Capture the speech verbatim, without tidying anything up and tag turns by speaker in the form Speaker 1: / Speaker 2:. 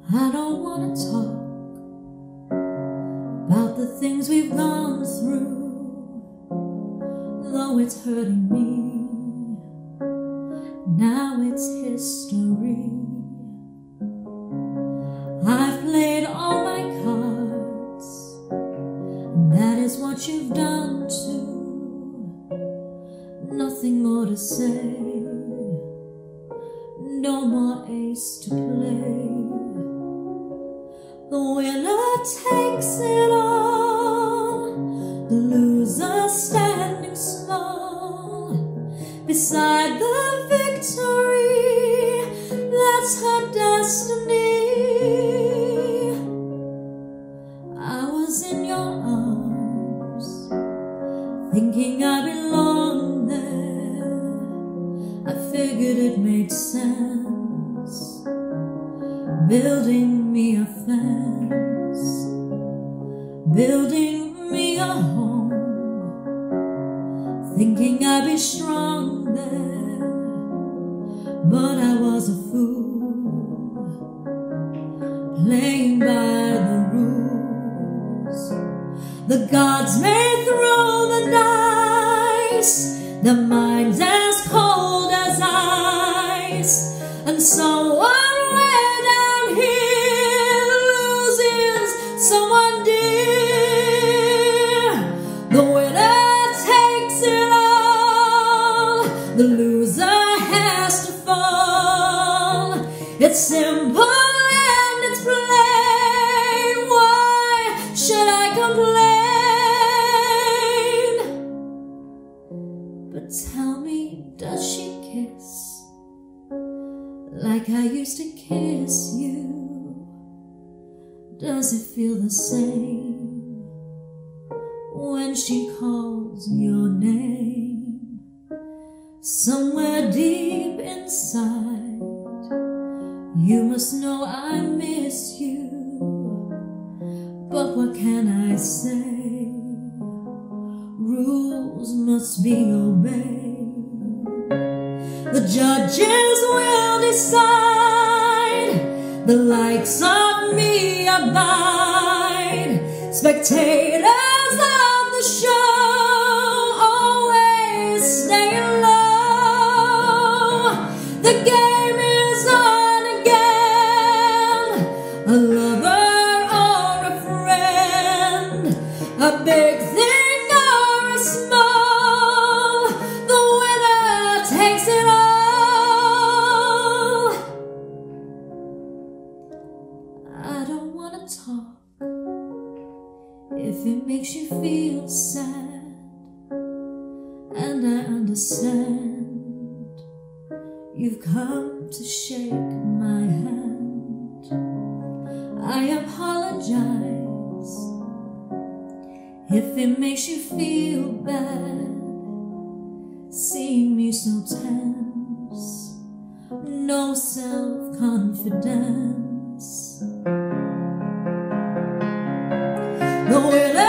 Speaker 1: I don't want to talk about the things we've gone through, though it's hurting me. Now it's history. I've played all my cards, and that is what you've done too. Nothing more to say, no more ace to play. The winner takes it all, the loser standing small beside the victory. That's her destiny. I was in your arms, thinking I belonged there. I figured it made sense, building me a fence, building me a home, thinking I'd be strong there. But I was a fool, playing by the rules. The gods may throw the dice, the mind's as cold as ice, and someone way down here loses someone dear. The winner takes it all, the loser has to fall. It's simple and it's plain. Why should I complain? But tell me, does she kiss like I used to kiss you? Does it feel the same when she calls your name? Somewhere deep inside, you must know I miss you. But what can I say? Rules must be obeyed. The judges will decide, the likes of me abide. Spectators of the show always stay low. The game is on again, a lover or a friend, a big thing or a small, the winner takes it all. I don't want to talk if it makes you feel sad, and I understand you've come to shake my hand. I apologize if it makes you feel bad, seeing me so tense, no self-confidence. The winner